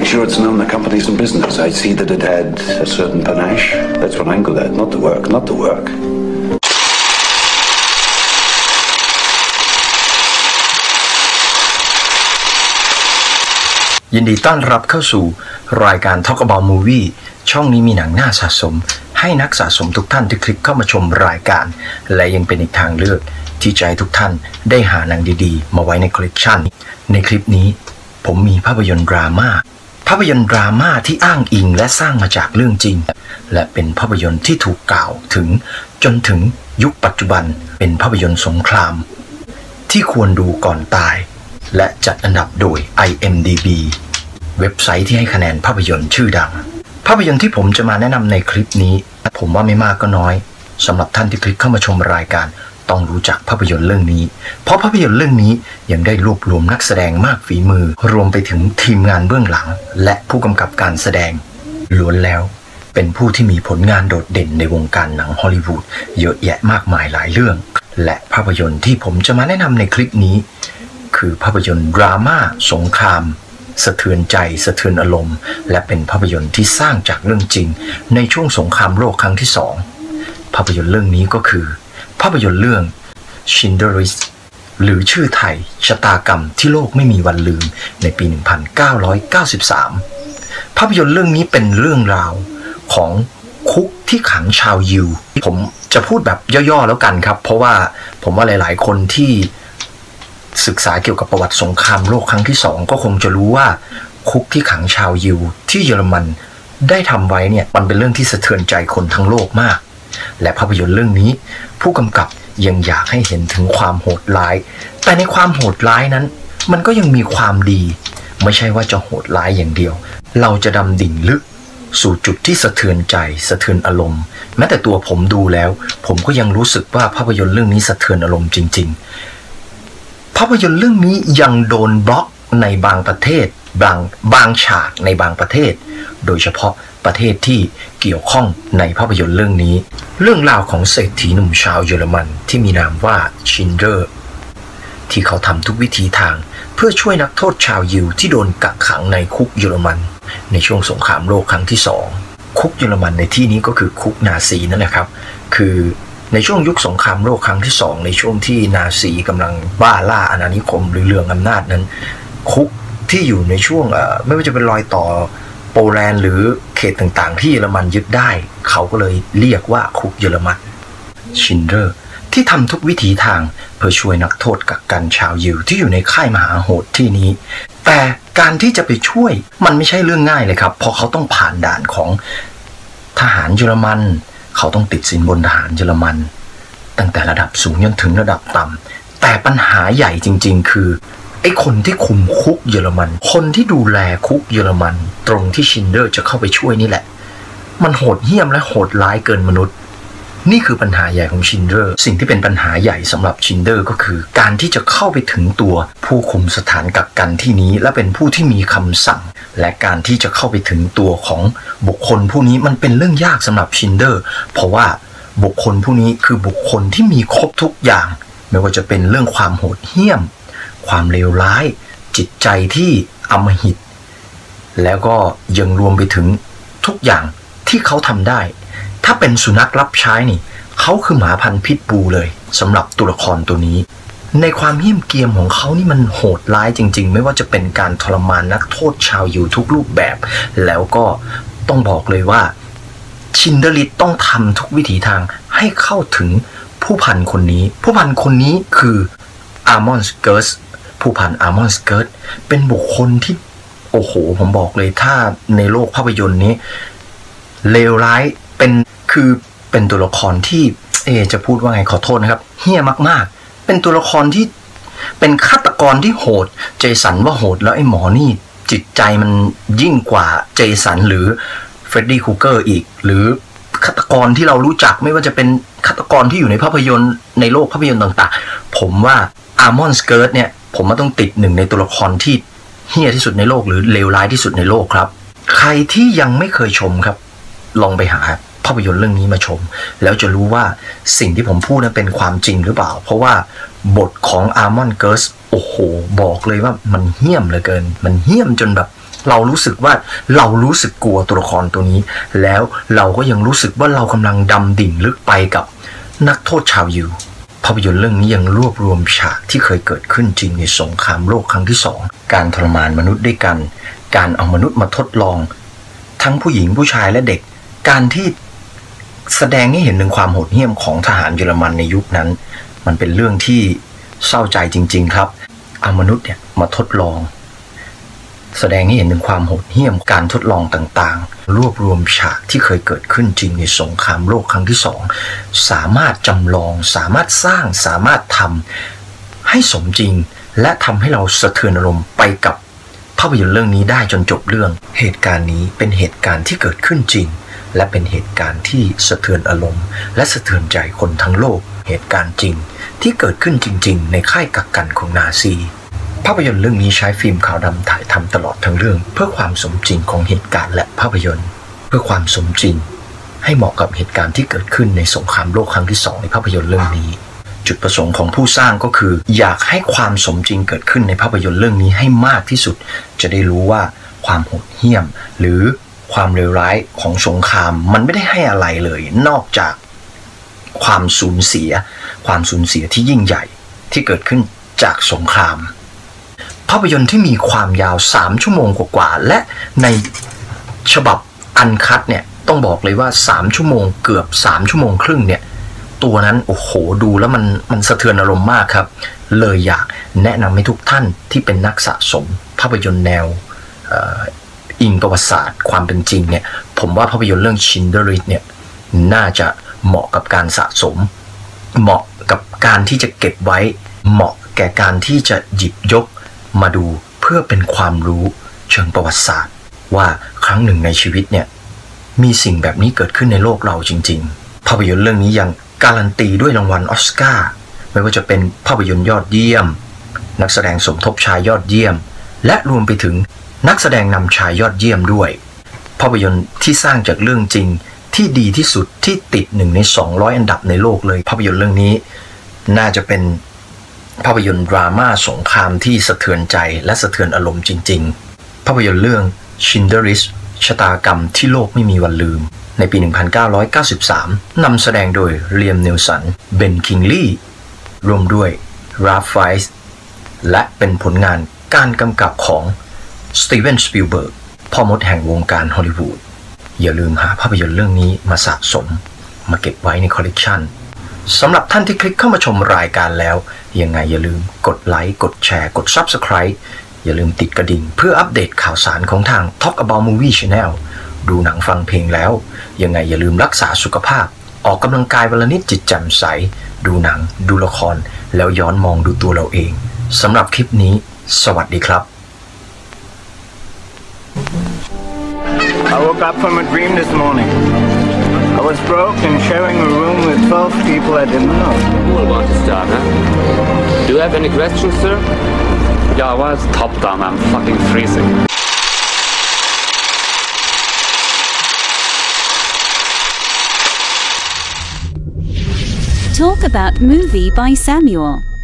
make sure it's known the company's in business. I'd see that it had a certain panache. That's what I'm good at. Not the work, not the work. ยินดีต้อนรับเข้าสู่รายการ Talk About Movie ช่องนี้มีหนังน่าสะสมให้นักสะสมทุกท่านที่คลิกเข้ามาชมรายการและยังเป็นอีกทางเลือกที่จะให้ทุกท่านได้หาหนังดีๆมาไว้ในคอลเลกชันในคลิปนี้ผมมีภาพยนตร์ดราม่าที่อ้างอิงและสร้างมาจากเรื่องจริงและเป็นภาพยนตร์ที่ถูกกล่าวถึงจนถึงยุคปัจจุบันเป็นภาพยนตร์สงครามที่ควรดูก่อนตายและจัดอันดับโดย IMDb เว็บไซต์ที่ให้คะแนนภาพยนตร์ชื่อดังภาพยนตร์ที่ผมจะมาแนะนำในคลิปนี้ผมว่าไม่มากก็น้อยสำหรับท่านที่คลิกเข้ามาชมรายการต้องรู้จักภาพยนตร์เรื่องนี้เพราะภาพยนตร์เรื่องนี้ยังได้รวบรวมนักแสดงมากฝีมือรวมไปถึงทีมงานเบื้องหลังและผู้กำกับการแสดงล้วนแล้วเป็นผู้ที่มีผลงานโดดเด่นในวงการหนังฮอลลีวูดเยอะแยะมากมายหลายเรื่องและภาพยนตร์ที่ผมจะมาแนะนำในคลิปนี้คือภาพยนตร์ดราม่าสงครามสะเทือนใจสะเทือนอารมณ์และเป็นภาพยนตร์ที่สร้างจากเรื่องจริงในช่วงสงครามโลกครั้งที่2ภาพยนตร์เรื่องนี้ก็คือภาพยนตร์เรื่อง Schindler's List หรือชื่อไทยชะตากรรมที่โลกไม่มีวันลืมในปี 1993 ภาพยนตร์เรื่องนี้เป็นเรื่องราวของคุกที่ขังชาวยิวผมจะพูดแบบย่อๆแล้วกันครับเพราะว่าผมว่าหลายๆคนที่ศึกษาเกี่ยวกับประวัติสงครามโลกครั้งที่2ก็คงจะรู้ว่าคุกที่ขังชาวยิวที่เยอรมันได้ทำไว้เนี่ยมันเป็นเรื่องที่สะเทือนใจคนทั้งโลกมากและภาพยนตร์เรื่องนี้ผู้กำกับยังอยากให้เห็นถึงความโหดร้ายแต่ในความโหดร้ายนั้นมันก็ยังมีความดีไม่ใช่ว่าจะโหดร้ายอย่างเดียวเราจะดำดิ่งลึกสู่จุดที่สะเทือนใจสะเทือนอารมณ์แม้แต่ตัวผมดูแล้วผมก็ยังรู้สึกว่าภาพยนตร์เรื่องนี้สะเทือนอารมณ์จริงๆภาพยนตร์เรื่องนี้ยังโดนบล็อกในบางประเทศบางฉากในบางประเทศโดยเฉพาะประเทศที่เกี่ยวข้องในภาพยนตร์เรื่องนี้เรื่องราวของเศรษฐีหนุ่มชาวเยอรมันที่มีนามว่าชินเดอร์ที่เขาทำทุกวิธีทางเพื่อช่วยนักโทษชาวยิวที่โดนกักขังในคุกเยอรมันในช่วงสงครามโลกครั้งที่2คุกเยอรมันในที่นี้ก็คือคุกนาซีนั่นแหละครับคือในช่วงยุคสงครามโลกครั้งที่2ในช่วงที่นาซีกำลังบ้าล่าอาณานิคมหรือเรืองอำนาจนั้นคุกที่อยู่ในช่วงไม่ว่าจะเป็นรอยต่อโปแลนด์หรือเขตต่างๆที่เยอรมันยึดได้เขาก็เลยเรียกว่าคุกเยอรมันชินเดอร์ที่ทำทุกวิถีทางเพื่อช่วยนักโทษกักกันชาวยิวที่อยู่ในค่ายมหาโหดที่นี้แต่การที่จะไปช่วยมันไม่ใช่เรื่องง่ายเลยครับเพราะเขาต้องผ่านด่านของทหารเยอรมันเขาต้องติดสินบนทหารเยอรมันตั้งแต่ระดับสูงจนถึงระดับต่ำแต่ปัญหาใหญ่จริงๆคือไอ้คนที่คุมคุกเยอรมันคนที่ดูแลคุกเยอรมันตรงที่ชินเดอร์จะเข้าไปช่วยนี่แหละมันโหดเหี้ยมและโหดร้ายเกินมนุษย์นี่คือปัญหาใหญ่ของชินเดอร์สิ่งที่เป็นปัญหาใหญ่สำหรับชินเดอร์ก็คือการที่จะเข้าไปถึงตัวผู้คุมสถานกักกันที่นี้และเป็นผู้ที่มีคำสั่งและการที่จะเข้าไปถึงตัวของบุคคลผู้นี้มันเป็นเรื่องยากสำหรับชินเดอร์เพราะว่าบุคคลผู้นี้คือบุคคลที่มีครบทุกอย่างไม่ว่าจะเป็นเรื่องความโหดเหี้ยมความเลวร้ายจิตใจที่อำมหิตแล้วก็ยังรวมไปถึงทุกอย่างที่เขาทำได้ถ้าเป็นสุนัขรับใช้นี่เขาคือหมาพันธุ์พิทบูเลยสำหรับตัวละครตัวนี้ในความเหี้ยมเกียมของเขานี่มันโหดร้ายจริงๆไม่ว่าจะเป็นการทรมานนักโทษชาวยิวทุกรูปแบบแล้วก็ต้องบอกเลยว่าชินเดอร์ลิตต้องทำทุกวิถีทางให้เข้าถึงผู้พันคนนี้คืออาร์มอนด์เกิร์สผู้พันอาร์มอนด์เกิร์สเป็นบุคคลที่โอ้โหผมบอกเลยถ้าในโลกภาพยนตร์นี้เลวร้ายเป็นตัวละครที่จะพูดว่าไงขอโทษนะครับเหี้ยมากๆเป็นตัวละครที่เป็นฆาตกรที่โหดเจสันว่าโหดแล้วไอ้หมอนี่จิตใจมันยิ่งกว่าเจสันหรือเฟรดดี้ครูเกอร์อีกหรือฆาตกรที่เรารู้จักไม่ว่าจะเป็นฆาตกรที่อยู่ในภาพยนตร์ในโลกภาพยนตร์ต่างๆผมว่าอาร์มอนด์เกิร์ตเนี่ยผมว่าต้องติดหนึ่งในตัวละครที่เหี้ยที่สุดในโลกหรือเลวร้ายที่สุดในโลกครับใครที่ยังไม่เคยชมครับลองไปหาภาพยนตร์เรื่องนี้มาชมแล้วจะรู้ว่าสิ่งที่ผมพูดนั้นเป็นความจริงหรือเปล่าเพราะว่าบทของอาร์มอนด์เกิร์สโอ้โหบอกเลยว่ามันเหี้ยมเหลือเกินมันเหี้ยมจนแบบเรารู้สึกว่าเรารู้สึกกลัวตัวละครตัวนี้แล้วเราก็ยังรู้สึกว่าเรากำลังดำดิ่งลึกไปกับนักโทษชาวยิวภาพยนตร์เรื่องนี้ยังรวบรวมฉากที่เคยเกิดขึ้นจริงในสงครามโลกครั้งที่2การทรมานมนุษย์ด้วยกันการเอามนุษย์มาทดลองทั้งผู้หญิงผู้ชายและเด็กการที่แสดงให้เห็นถึงความโหดเหี้ยมของทหารเยอรมันในยุคนั้นมันเป็นเรื่องที่เศร้าใจจริงๆครับเอามนุษย์เนี่ยมาทดลองแสดงให้เห็นถึงความโหดเหี้ยมการทดลองต่างๆรวบรวมฉากที่เคยเกิดขึ้นจริงในสงครามโลกครั้งที่2สามารถจำลองสามารถสร้างสามารถทำให้สมจริงและทำให้เราสะเทือนอารมณ์ไปกับภาพยนตร์เรื่องนี้ได้จนจบเรื่องเหตุการณ์นี้เป็นเหตุการณ์ที่เกิดขึ้นจริงและเป็นเหตุการณ์ที่สะเทือนอารมณ์และสะเทือนใจคนทั้งโลกเหตุการณ์จริงที่เกิดขึ้นจริงๆในค่ายกักกันของนาซีภาพยนตร์เรื่องนี้ใช้ฟิล์มขาวดำถ่ายทำตลอดทั้งเรื่องเพื่อความสมจริงของเหตุการณ์และภาพยนตร์เพื่อความสมจริงให้เหมาะกับเหตุการณ์ที่เกิดขึ้นในสงครามโลกครั้งที่2ในภาพยนตร์เรื่องนี้จุดประสงค์ของผู้สร้างก็คืออยากให้ความสมจริงเกิดขึ้นในภาพยนตร์เรื่องนี้ให้มากที่สุดจะได้รู้ว่าความโหดเหี้ยมหรือความเลวร้ายของสงครามมันไม่ได้ให้อะไรเลยนอกจากความสูญเสียที่ยิ่งใหญ่ที่เกิดขึ้นจากสงครามภาพยนตร์ที่มีความยาว3ชั่วโมงกว่าๆและในฉบับอันคัทเนี่ยต้องบอกเลยว่า3ชั่วโมงเกือบ3ชั่วโมงครึ่งเนี่ยตัวนั้นโอ้โหดูแล้วมันสะเทือนอารมณ์มากครับเลยอยากแนะนำให้ทุกท่านที่เป็นนักสะสมภาพยนตร์แนวอิงประวัติศาสตร์ความเป็นจริงเนี่ยผมว่าภาพยนตร์เรื่อง Schindler's List เนี่ยน่าจะเหมาะกับการสะสมเหมาะกับการที่จะเก็บไว้เหมาะแก่การที่จะหยิบยกมาดูเพื่อเป็นความรู้เชิงประวัติศาสตร์ว่าครั้งหนึ่งในชีวิตเนี่ยมีสิ่งแบบนี้เกิดขึ้นในโลกเราจริงๆภาพยนตร์เรื่องนี้ยังการันตีด้วยรางวัลออสการ์ไม่ว่าจะเป็นภาพยนตร์ยอดเยี่ยมนักแสดงสมทบชายยอดเยี่ยมและรวมไปถึงนักแสดงนำชายยอดเยี่ยมด้วยภาพยนตร์ที่สร้างจากเรื่องจริงที่ดีที่สุดที่ติด1ใน200อันดับในโลกเลยภาพยนตร์เรื่องนี้น่าจะเป็นภาพยนตร์ดราม่าสงครามที่สะเทือนใจและสะเทือนอารมณ์จริงๆภาพยนตร์เรื่อง Schindler's List ชะตากรรมที่โลกไม่มีวันลืมในปี 1993 นำแสดงโดยเลียม เนลสัน เบน คิงลีย์รวมด้วยราฟ ไฟส์และเป็นผลงานการกำกับของสตีเวน สปิลเบิร์กพ่อมดแห่งวงการฮอลลีวูดอย่าลืมหาภาพยนตร์เรื่องนี้มาสะสมมาเก็บไว้ในคอลเลกชันสำหรับท่านที่คลิกเข้ามาชมรายการแล้วยังไงอย่าลืมกดไลค์กดแชร์กด Subscribe อย่าลืมติดกระดิ่งเพื่ออัปเดตข่าวสารของทาง Talk About Movie Channel ดูหนังฟังเพลงแล้วยังไงอย่าลืมรักษาสุขภาพออกกำลังกายวันละนิดจิตแจ่มใสดูหนังดูละครแล้วย้อนมองดูตัวเราเองสำหรับคลิปนี้สวัสดีครับ I woke up from a dream this morning. I was broke and sharing a room with 12 people I didn't know. Who will want to start, huh? Do you have any questions, sir? Yeah, well, it's top down. I'm fucking freezing. Talk About Movie by Samuel.